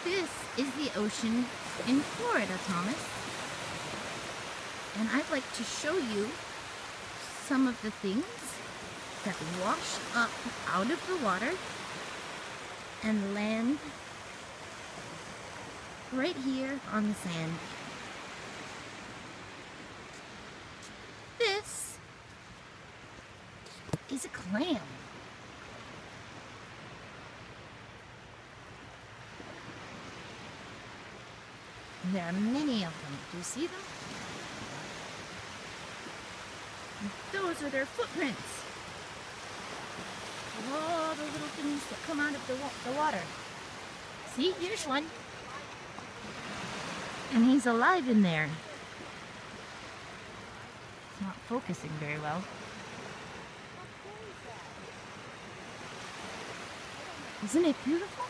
This is the ocean in Florida, Thomas. And I'd like to show you some of the things that wash up out of the water and land right here on the sand. This is a clam. And there are many of them. Do you see them? And those are their footprints. All the little things that come out of the water. See, here's one. And he's alive in there. It's not focusing very well. Isn't it beautiful?